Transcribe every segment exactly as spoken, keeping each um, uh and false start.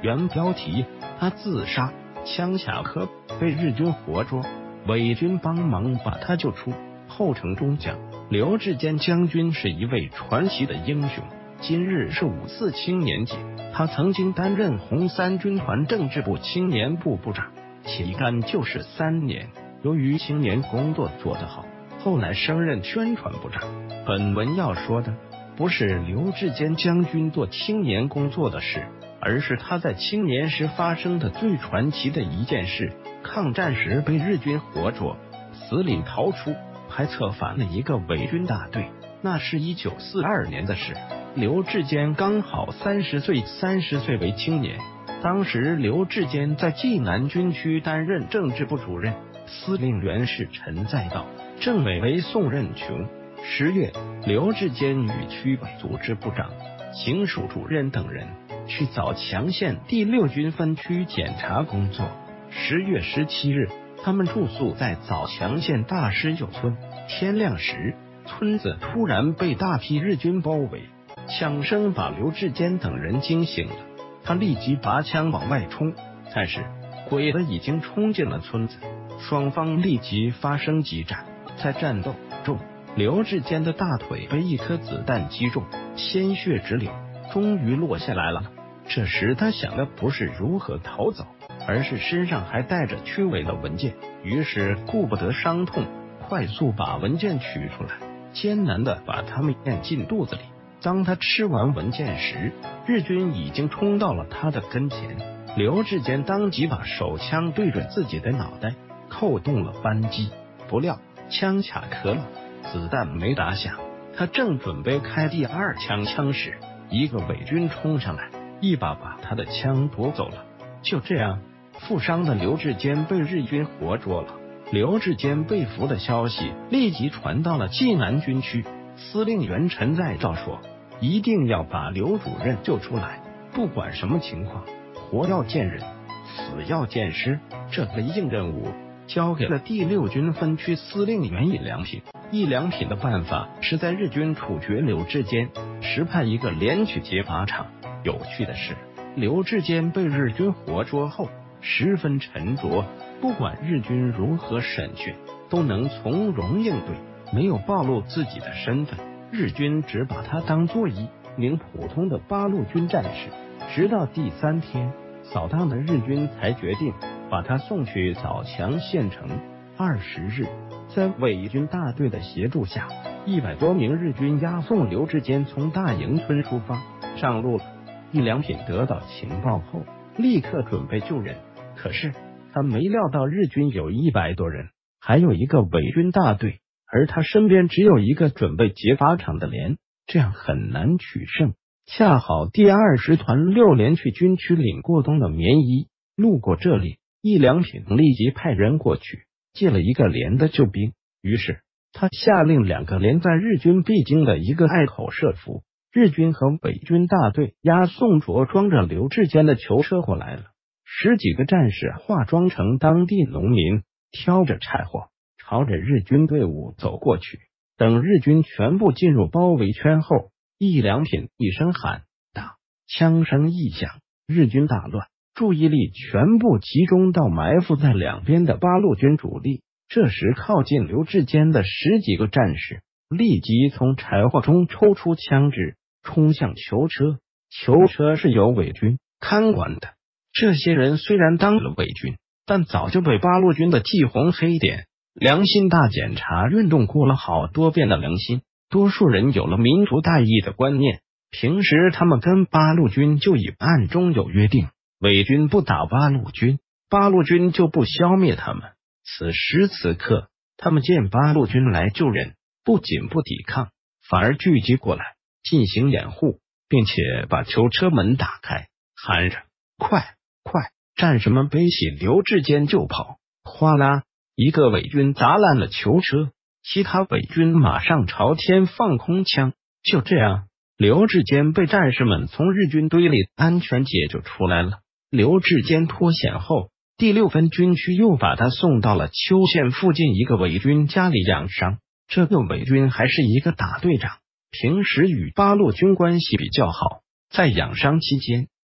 原标题：他自杀，枪卡壳被日军活捉，伪军帮忙把他救出。后程中讲，刘志坚将军是一位传奇的英雄。今日是五四青年节，他曾经担任红三军团政治部青年部部长，期干就是三年。由于青年工作做得好，后来升任宣传部长。本文要说的不是刘志坚将军做青年工作的事，而是他在青年时发生的最传奇的一件事：抗战时被日军活捉，死里逃出，还策反了一个伪军大队。那是一九四二年的事，刘志坚刚好三十岁，三十岁为青年。当时刘志坚在济南军区担任政治部主任，司令员是陈再道，政委为宋任穷。十月，刘志坚与区委组织部长、行署主任等人去枣强县第六军分区检查工作。十月十七日，他们住宿在枣强县大石友村。天亮时，村子突然被大批日军包围，枪声把刘志坚等人惊醒了。他立即拔枪往外冲，但是鬼子已经冲进了村子，双方立即发生激战。在战斗中，刘志坚的大腿被一颗子弹击中，鲜血直流，终于落下来了。这时他想的不是如何逃走，而是身上还带着区委的文件，于是顾不得伤痛，快速把文件取出来，艰难的把它们咽进肚子里。当他吃完文件时，日军已经冲到了他的跟前。刘志坚当即把手枪对准自己的脑袋，扣动了扳机，不料枪卡壳了，子弹没打响。他正准备开第二枪枪时，一个伪军冲上来，一把把他的枪夺走了。就这样，负伤的刘志坚被日军活捉了。刘志坚被俘的消息立即传到了济南军区，司令员陈再道说，一定要把刘主任救出来，不管什么情况，活要见人，死要见尸。这个硬任务交给了第六军分区司令员易良品。易良品的办法是在日军处决刘志坚时派一个连去劫靶场。有趣的是，刘志坚被日军活捉后十分沉着，不管日军如何审讯，都能从容应对，没有暴露自己的身份。日军只把他当作一名普通的八路军战士，直到第三天扫荡的日军才决定把他送去枣强县城。二十日，在伪军大队的协助下，一百多名日军押送刘志坚从大营村出发，上路了。易良品得到情报后，立刻准备救人，可是他没料到日军有一百多人，还有一个伪军大队，而他身边只有一个准备劫靶场的连，这样很难取胜。恰好第二十团六连去军区领过冬的棉衣，路过这里，易良品立即派人过去借了一个连的救兵。于是他下令两个连在日军必经的一个隘口设伏。日军和伪军大队押送着装着刘志坚的囚车过来了，十几个战士化妆成当地农民，挑着柴火朝着日军队伍走过去。等日军全部进入包围圈后，易良品一声喊打，枪声一响，日军大乱，注意力全部集中到埋伏在两边的八路军主力。这时靠近刘志坚的十几个战士立即从柴火中抽出枪支，冲向囚车。囚车是由伪军看管的，这些人虽然当了伪军，但早就被八路军的记红黑点良心大检查运动过了好多遍的良心，多数人有了民族大义的观念。平时他们跟八路军就已暗中有约定，伪军不打八路军，八路军就不消灭他们。此时此刻，他们见八路军来救人，不仅不抵抗，反而聚集过来进行掩护，并且把囚车门打开，喊着快快！战士们背起刘志坚就跑，哗啦，一个伪军砸烂了囚车，其他伪军马上朝天放空枪。就这样，刘志坚被战士们从日军堆里安全解救出来了。刘志坚脱险后，第六分军区又把他送到了邱县附近一个伪军家里养伤。这个伪军还是一个大队长，平时与八路军关系比较好。在养伤期间，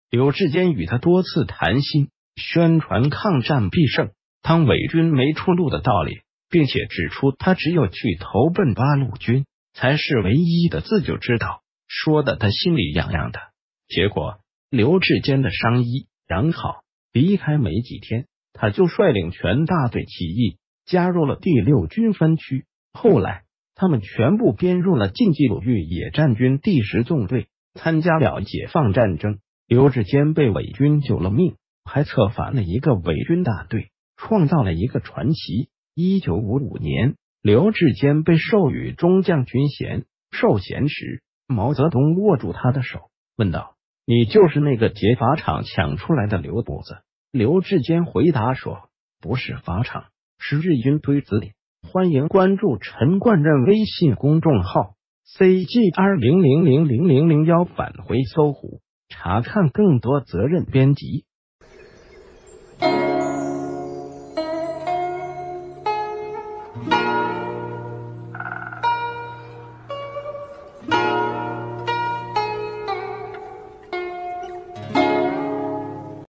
柳志坚与他多次谈心，宣传抗战必胜，当伪军没出路的道理，并且指出他只有去投奔八路军才是唯一的自救之道，说的他心里痒痒的。结果刘志坚的伤医养好，离开没几天，他就率领全大队起义，加入了第六军分区。后来他们全部编入了晋冀鲁豫野战军第十纵队，参加了解放战争。刘志坚被伪军救了命，还策反了一个伪军大队，创造了一个传奇。一九五五年，刘志坚被授予中将军衔，授衔时，毛泽东握住他的手，问道：“你就是那个劫法场抢出来的刘母子？”刘志坚回答说：“不是法场，是日军堆子里。”欢迎关注陈冠任微信公众号 C G 二零零零零零零幺，返回搜狐，查看更多责任编辑。